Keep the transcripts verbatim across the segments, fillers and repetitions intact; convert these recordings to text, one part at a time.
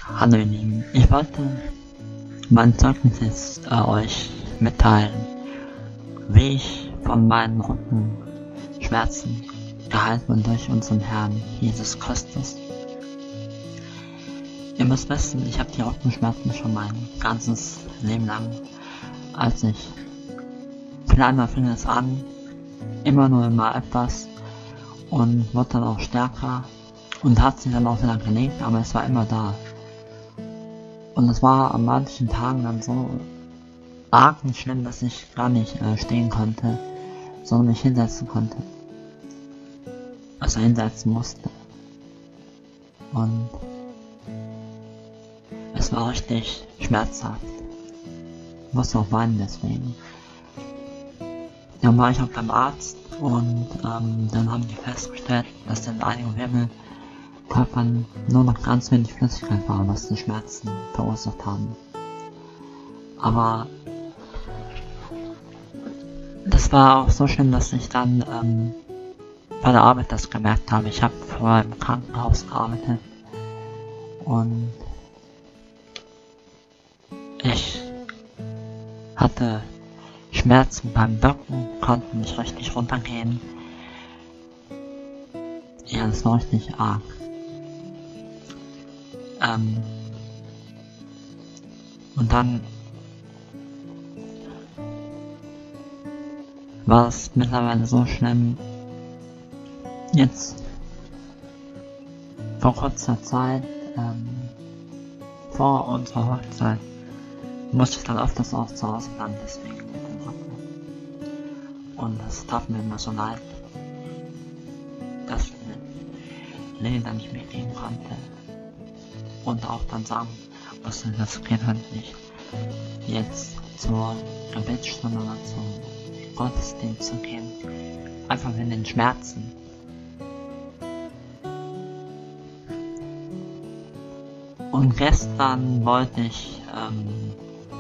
Hallo ihr Lieben, ich wollte mein Zeugnis jetzt äh, euch mitteilen, wie ich von meinen Rückenschmerzen geheilt bin durch unseren Herrn Jesus Christus. Ihr müsst wissen, ich habe die Rückenschmerzen schon mein ganzes Leben lang. Als ich kleiner fing es an, immer nur immer etwas und wurde dann auch stärker und hat sich dann auch wieder gelegt, aber es war immer da. Und es war an manchen Tagen dann so arg und schlimm, dass ich gar nicht äh, stehen konnte, sondern mich hinsetzen konnte. Also hinsetzen musste. Und es war richtig schmerzhaft. Ich musste auch weinen deswegen. Dann war ich auch beim Arzt und ähm, dann haben die festgestellt, dass in einigen Wirbelkörpern nur noch ganz wenig Flüssigkeit war, was die Schmerzen verursacht haben. Aber das war auch so schlimm, dass ich dann ähm, bei der Arbeit das gemerkt habe. Ich habe vorher im Krankenhaus gearbeitet und ich hatte Schmerzen beim Rücken, konnte nicht richtig runtergehen. Ja, das war richtig arg. Ähm, und dann war es mittlerweile so schlimm. Jetzt vor kurzer Zeit, ähm, vor unserer Hochzeit, musste ich dann öfters auch zu Hause bleiben, deswegen mit dem Rücken. Und das tat mir immer so leid, dass Lilly dann nicht mitgehen konnte. Und auch dann sagen musste, das geht halt nicht jetzt zur Gebetsstunde oder zum Gottesdienst zu gehen. Einfach wegen den Schmerzen. Und gestern wollte ich, ähm,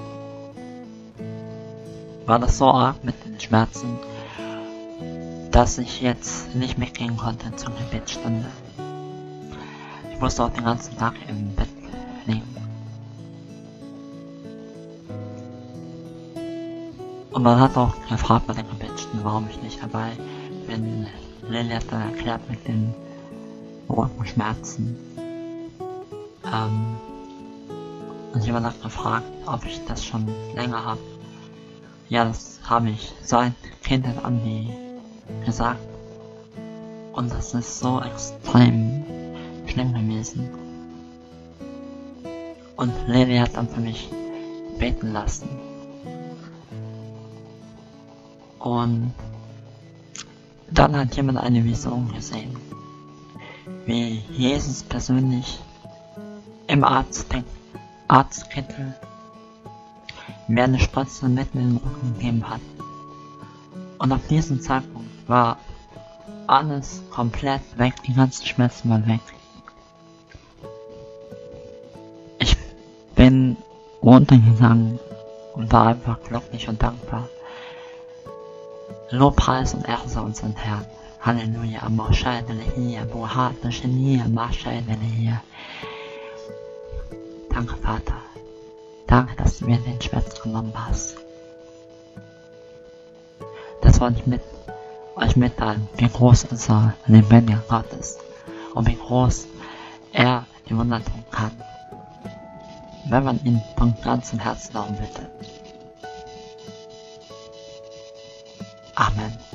war das so arg mit den Schmerzen, dass ich jetzt nicht mitgehen konnte zur Gebetsstunde. Ich musste auch den ganzen Tag im Bett liegen. Und man hat auch gefragt bei der Gebetsstunde, warum ich nicht dabei bin. Lilly hat dann erklärt mit den Rückenschmerzen. Ähm, und ich habe dann gefragt, ob ich das schon länger habe. Ja, das habe ich seit Kindheit an wie gesagt. Und das ist so extrem schlimm gewesen. Und Lilly hat dann für mich beten lassen. Und dann hat jemand eine Vision gesehen, wie Jesus persönlich im Arzt, Arztkittel mir eine Spritze mitten in den Rücken gegeben hat. Und ab diesem Zeitpunkt war alles komplett weg, die ganzen Schmerzen waren weg. Ich bin runtergegangen und war einfach glücklich und dankbar. Lobpreis und Ehre sei unseren Herrn. Halleluja, Amoshaidelehia, Bohatashenia, Mashaidelehia. Danke, Vater. Danke, dass du mir den Schmerz genommen hast. Das wollte ich mit euch mitteilen, wie groß unser lebendiger Gott ist und wie groß er die Wunder tun kann, wenn man ihn von ganzem Herzen darum bittet. Amen.